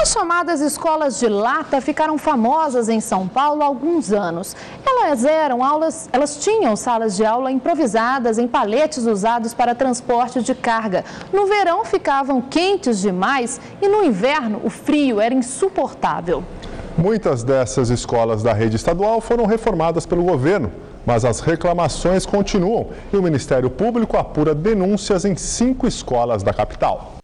As chamadas escolas de lata ficaram famosas em São Paulo há alguns anos. Elas tinham salas de aula improvisadas em paletes usados para transporte de carga. No verão ficavam quentes demais e no inverno o frio era insuportável. Muitas dessas escolas da rede estadual foram reformadas pelo governo, mas as reclamações continuam e o Ministério Público apura denúncias em 5 escolas da capital.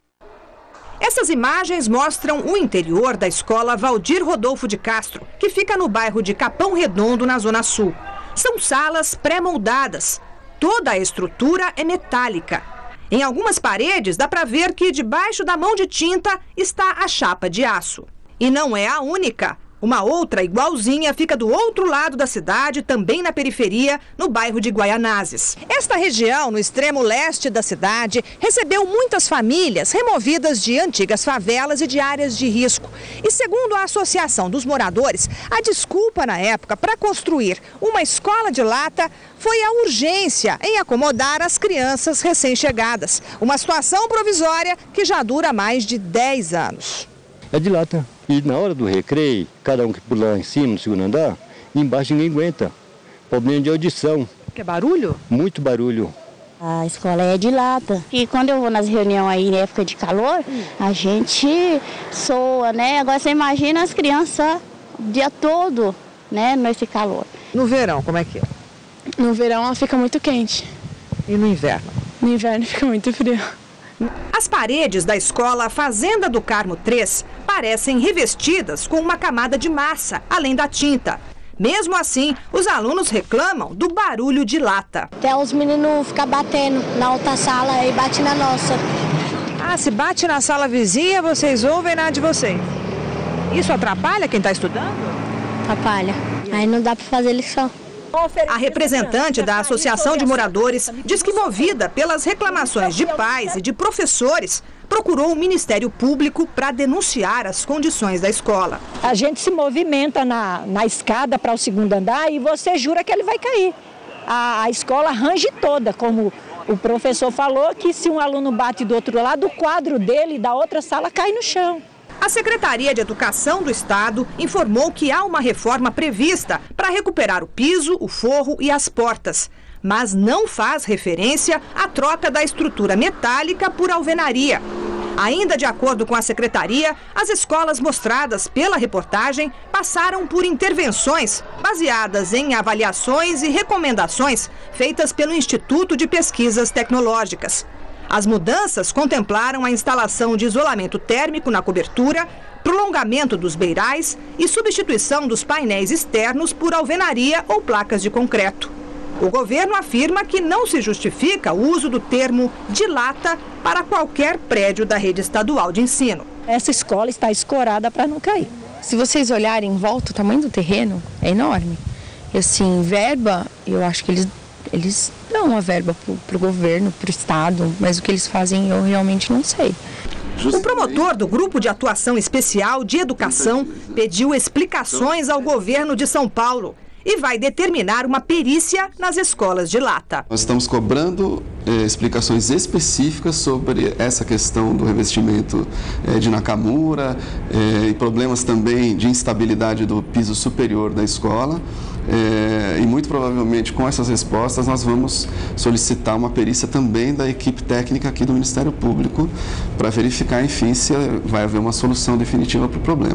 Essas imagens mostram o interior da escola Valdir Rodolfo de Castro, que fica no bairro de Capão Redondo, na Zona Sul. São salas pré-moldadas. Toda a estrutura é metálica. Em algumas paredes dá para ver que debaixo da mão de tinta está a chapa de aço. E não é a única. Uma outra igualzinha fica do outro lado da cidade, também na periferia, no bairro de Guaianazes. Esta região, no extremo leste da cidade, recebeu muitas famílias removidas de antigas favelas e de áreas de risco. E segundo a Associação dos Moradores, a desculpa na época para construir uma escola de lata foi a urgência em acomodar as crianças recém-chegadas. Uma situação provisória que já dura mais de 10 anos. É de lata. E na hora do recreio, cada um que pular em cima, no segundo andar, embaixo ninguém aguenta. Problema de audição. Que barulho? Muito barulho. A escola é de lata. E quando eu vou nas reuniões aí na época de calor, a gente soa, né? Agora você imagina as crianças o dia todo, né? Nesse calor. No verão, como é que é? No verão ela fica muito quente. E no inverno? No inverno fica muito frio. As paredes da escola Fazenda do Carmo 3 parecem revestidas com uma camada de massa, além da tinta. Mesmo assim, os alunos reclamam do barulho de lata. Até os meninos ficam batendo na outra sala e bate na nossa. Ah, se bate na sala vizinha, vocês ouvem na de vocês. Isso atrapalha quem está estudando? Atrapalha. Aí não dá para fazer lição. A representante da Associação de Moradores diz que, movida pelas reclamações de pais e de professores, procurou o Ministério Público para denunciar as condições da escola. A gente se movimenta na escada para o segundo andar e você jura que ele vai cair. A escola range toda, como o professor falou, que se um aluno bate do outro lado, o quadro dele da outra sala cai no chão. A Secretaria de Educação do Estado informou que há uma reforma prevista para recuperar o piso, o forro e as portas, mas não faz referência à troca da estrutura metálica por alvenaria. Ainda de acordo com a Secretaria, as escolas mostradas pela reportagem passaram por intervenções baseadas em avaliações e recomendações feitas pelo Instituto de Pesquisas Tecnológicas. As mudanças contemplaram a instalação de isolamento térmico na cobertura, prolongamento dos beirais e substituição dos painéis externos por alvenaria ou placas de concreto. O governo afirma que não se justifica o uso do termo de lata para qualquer prédio da rede estadual de ensino. Essa escola está escorada para não cair. Se vocês olharem em volta, o tamanho do terreno é enorme. E assim, verba, eu acho que eles dão uma verba para o governo, para o Estado, mas o que eles fazem eu realmente não sei. O promotor do Grupo de Atuação Especial de Educação pediu explicações ao governo de São Paulo e vai determinar uma perícia nas escolas de lata. Nós estamos cobrando explicações específicas sobre essa questão do revestimento de Nakamura e problemas também de instabilidade do piso superior da escola. E muito provavelmente com essas respostas nós vamos solicitar uma perícia também da equipe técnica aqui do Ministério Público para verificar, enfim, se vai haver uma solução definitiva para o problema.